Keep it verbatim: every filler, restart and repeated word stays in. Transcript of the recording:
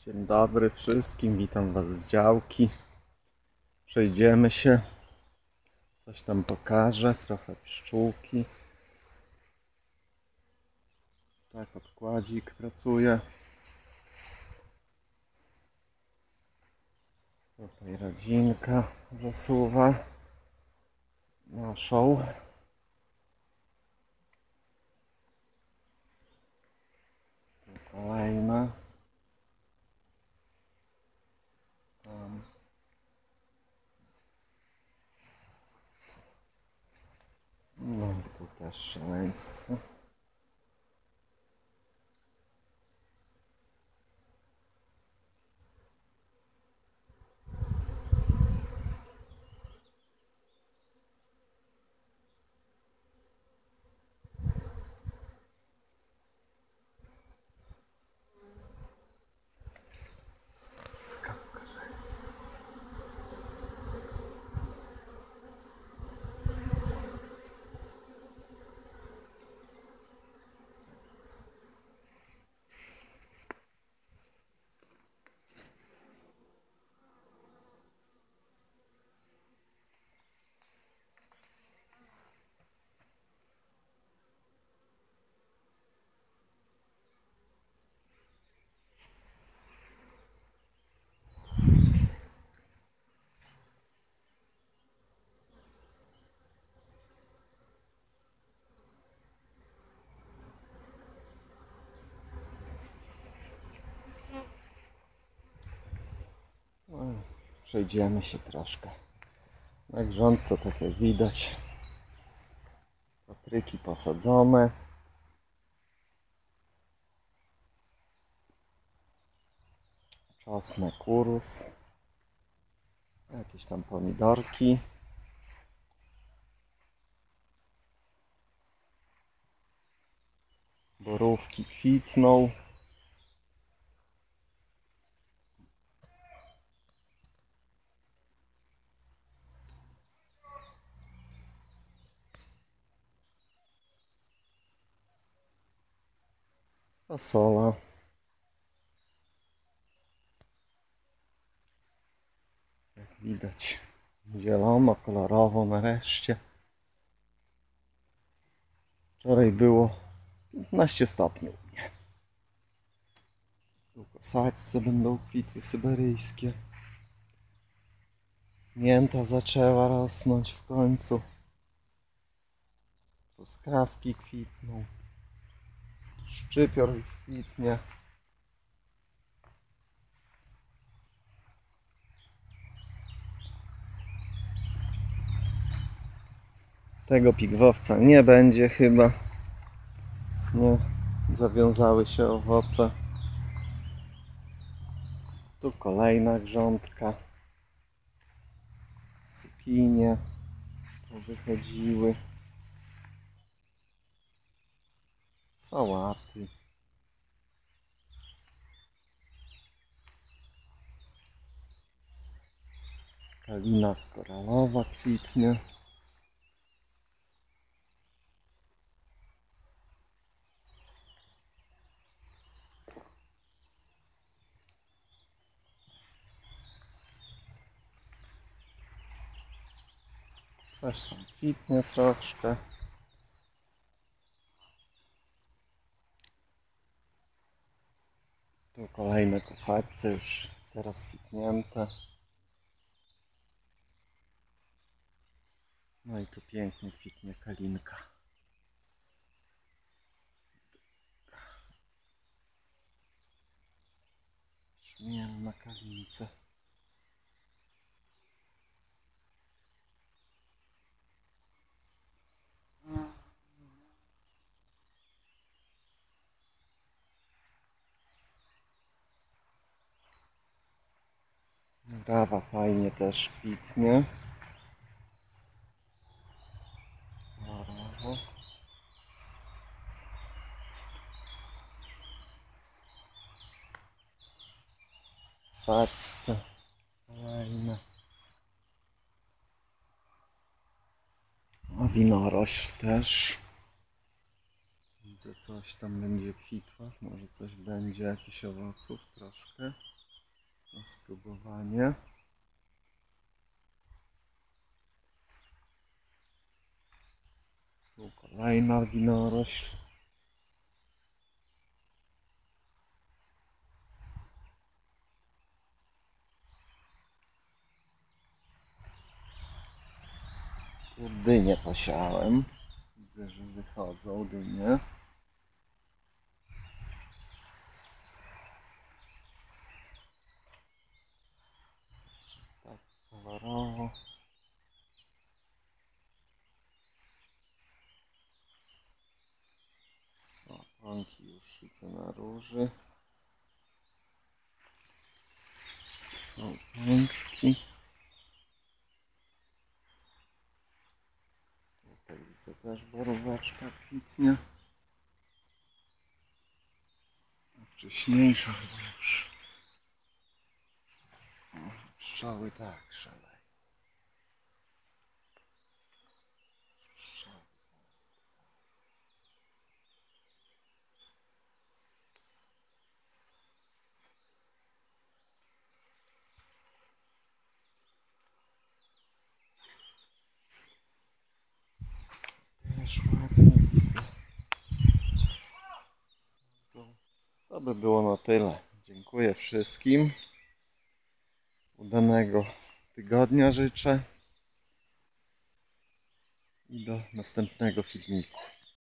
Dzień dobry wszystkim, witam Was z działki. Przejdziemy się, coś tam pokażę, trochę pszczółki. Tak, odkładzik pracuje. Tutaj rodzinka zasuwa naszą. Tu kolejna. Tam. No i tu też szaleństwo. Przejdziemy się troszkę. Na grządce, tak jak widać, papryki posadzone. Czosnek urósł. Jakieś tam pomidorki. Borówki kwitną. Fasola. Jak widać, zielono, kolorowo nareszcie. Wczoraj było piętnaście stopni u mnie. Tu kosaczce będą kwitły syberyjskie. Mięta zaczęła rosnąć w końcu. Truskawki kwitną. Szczypior już kwitnie. Tego pigwowca nie będzie chyba. Nie zawiązały się owoce. Tu kolejna grządka. Cukinie wychodziły. Sałaty. Kalina koralowa kwitnie. Coś tam kwitnie troszkę. Tu kolejne kosaczce już teraz kwitnięte. No i tu pięknie kwitnie kalinka. Szmiel na kalince. Brawa fajnie też kwitnie. Kolorowo. Saczce kolejne. A winorośl też. Widzę, coś tam będzie kwitło. Może coś będzie, jakichś owoców troszkę. na spróbowanie. Tu kolejna winorośl. Tu dynie posiałem. Widzę, że wychodzą dynie. Tak kolorowo. O, pąki już widzę na róży. Są pączki. Tutaj widzę też boróweczka kwitnie. Ta wcześniejsza chyba już. O, pszczoły tak szaleją. Pszczoły. Też ładnie widzę. To by było na tyle. Dziękuję wszystkim. Udanego tygodnia życzę. I do następnego filmiku.